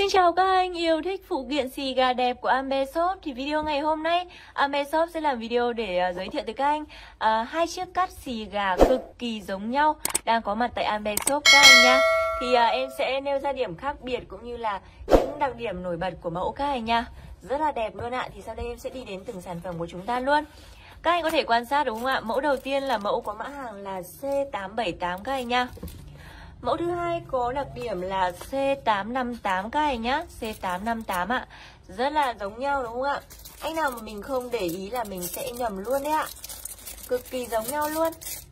Xin chào các anh yêu thích phụ kiện xì gà đẹp của Ambe Shop. Thì video ngày hôm nay Ambe Shop sẽ làm video để giới thiệu tới các anh hai chiếc cắt xì gà cực kỳ giống nhau đang có mặt tại Ambe Shop các anh nha. Thì em sẽ nêu ra điểm khác biệt cũng như là những đặc điểm nổi bật của mẫu các anh nha. Rất là đẹp luôn ạ. Thì sau đây em sẽ đi đến từng sản phẩm của chúng ta luôn. Các anh có thể quan sát đúng không ạ? Mẫu đầu tiên là mẫu có mã hàng là C878 các anh nha. Mẫu thứ hai có đặc điểm là C858 các anh nhá, C858 ạ. Rất là giống nhau đúng không ạ? Anh nào mà mình không để ý là mình sẽ nhầm luôn đấy ạ. Cực kỳ giống nhau luôn.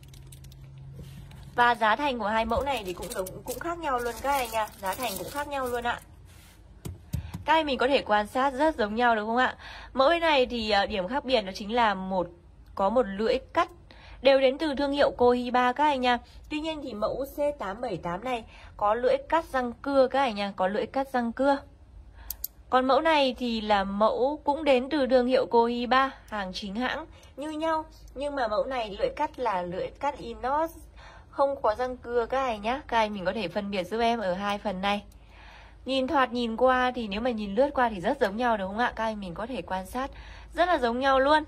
Và giá thành của hai mẫu này thì cũng khác nhau luôn các anh nha, giá thành cũng khác nhau luôn ạ. Các anh mình có thể quan sát rất giống nhau đúng không ạ? Mẫu này thì điểm khác biệt đó chính là có một lưỡi cắt đều đến từ thương hiệu Cohiba các anh nha. Tuy nhiên thì mẫu C878 này có lưỡi cắt răng cưa các anh nha, có lưỡi cắt răng cưa. Còn mẫu này thì là mẫu cũng đến từ thương hiệu Cohiba, hàng chính hãng như nhau. Nhưng mà mẫu này lưỡi cắt là lưỡi cắt inox, không có răng cưa các anh nhá. Các anh mình có thể phân biệt giúp em ở hai phần này. Nhìn qua thì nếu mà nhìn lướt qua thì rất giống nhau đúng không ạ? Các anh mình có thể quan sát rất là giống nhau luôn.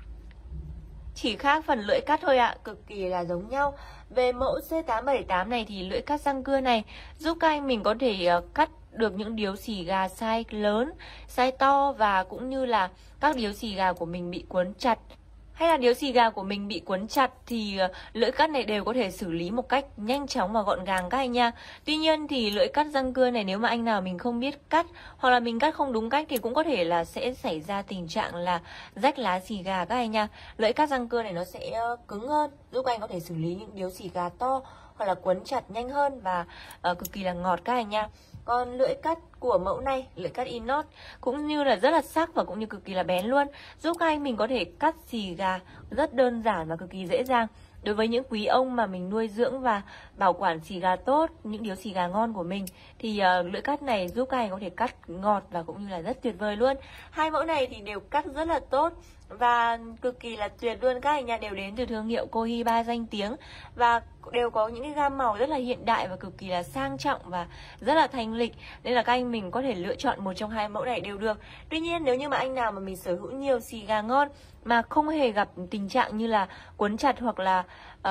Chỉ khác phần lưỡi cắt thôi ạ, cực kỳ là giống nhau. Về mẫu C878 này thì lưỡi cắt răng cưa này giúp các anh mình có thể cắt được những điếu xì gà size lớn, size to và cũng như là các điếu xì gà của mình bị cuốn chặt. Hay là điếu xì gà của mình bị cuốn chặt thì lưỡi cắt này đều có thể xử lý một cách nhanh chóng và gọn gàng các anh nha. Tuy nhiên thì lưỡi cắt răng cưa này nếu mà anh nào mình không biết cắt hoặc là mình cắt không đúng cách thì cũng có thể là sẽ xảy ra tình trạng là rách lá xì gà các anh nha. Lưỡi cắt răng cưa này nó sẽ cứng hơn, giúp anh có thể xử lý những điếu xì gà to hoặc là cuốn chặt nhanh hơn và cực kỳ là ngọt các anh nha. Còn lưỡi cắt của mẫu này, lưỡi cắt inox cũng như là rất là sắc và cũng như cực kỳ là bén luôn, giúp các anh mình có thể cắt xì gà rất đơn giản và cực kỳ dễ dàng. Đối với những quý ông mà mình nuôi dưỡng và bảo quản xì gà tốt, những điếu xì gà ngon của mình thì lưỡi cắt này giúp các anh có thể cắt ngọt và cũng như là rất tuyệt vời luôn. Hai mẫu này thì đều cắt rất là tốt và cực kỳ là tuyệt luôn các anh nha, đều đến từ thương hiệu Cohiba danh tiếng và đều có những cái gam màu rất là hiện đại và cực kỳ là sang trọng và rất là thanh lịch, nên là các anh mình có thể lựa chọn một trong hai mẫu này đều được. Tuy nhiên nếu như mà anh nào mà mình sở hữu nhiều xì gà ngon mà không hề gặp tình trạng như là cuốn chặt hoặc là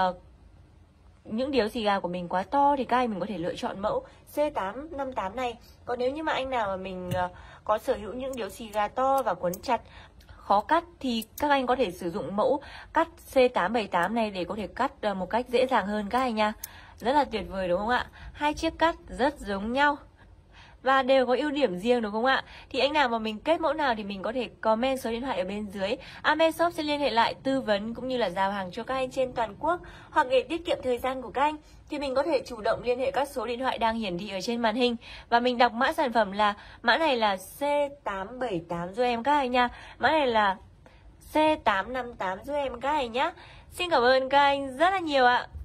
những điếu xì gà của mình quá to thì các anh mình có thể lựa chọn mẫu C858 này. Còn nếu như mà anh nào mà mình có sở hữu những điếu xì gà to và cuốn chặt, khó cắt thì các anh có thể sử dụng mẫu cắt C878 này để có thể cắt một cách dễ dàng hơn các anh nha. Rất là tuyệt vời đúng không ạ? Hai chiếc cắt rất giống nhau và đều có ưu điểm riêng đúng không ạ? Thì anh nào mà mình kết mẫu nào thì mình có thể comment số điện thoại ở bên dưới. Ambe Shop sẽ liên hệ lại tư vấn cũng như là giao hàng cho các anh trên toàn quốc. Hoặc để tiết kiệm thời gian của các anh thì mình có thể chủ động liên hệ các số điện thoại đang hiển thị ở trên màn hình. Và mình đọc mã sản phẩm là mã này là C878 giúp em các anh nha. Mã này là C858 giúp em các anh nhá. Xin cảm ơn các anh rất là nhiều ạ.